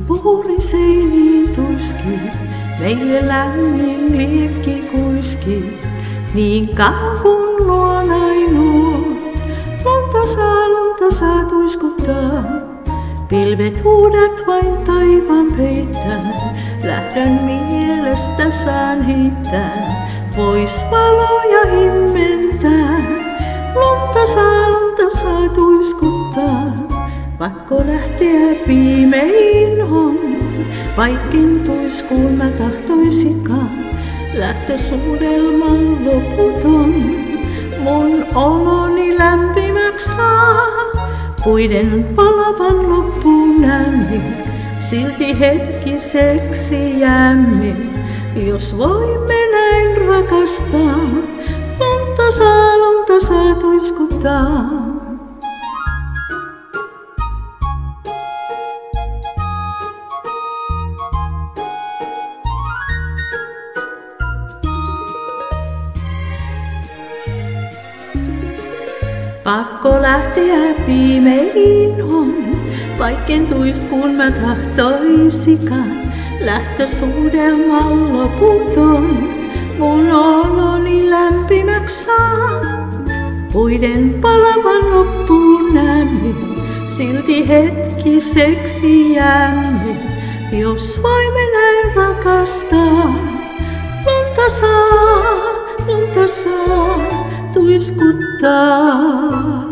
Vuoriseiniin tuiski, meille lämmin liekki kuiski, niin kauan kun luonainut. Lunta saa tuiskuttaa, pilvet uudet vain taivaan peittää. Lähdön mielestä saan heittää, pois valoja himmentää. Lunta saa tuiskuttaa, pakko lähteä viimein on. Vaikkin tuiskuun mä tahtoisikaan, lähtösuudelman loputon. Mun oloni lämpimäksi saa, puiden palavan loppuun lämmin. Silti hetkiseksi jäämme, jos voimme näin rakastaa. Lunta saa tuiskuttaa. Pakko lähteä viimein on, vaikken tuiskuun mä tahtoisikaan. Lähtösuudelman loputon, mun oloni lämpimäksi saa. Puiden palavan loppuun lämmin, silti hetkiseksi jäämme, jos voimme näin rakastaa. Lunta saa tuiskuttaa.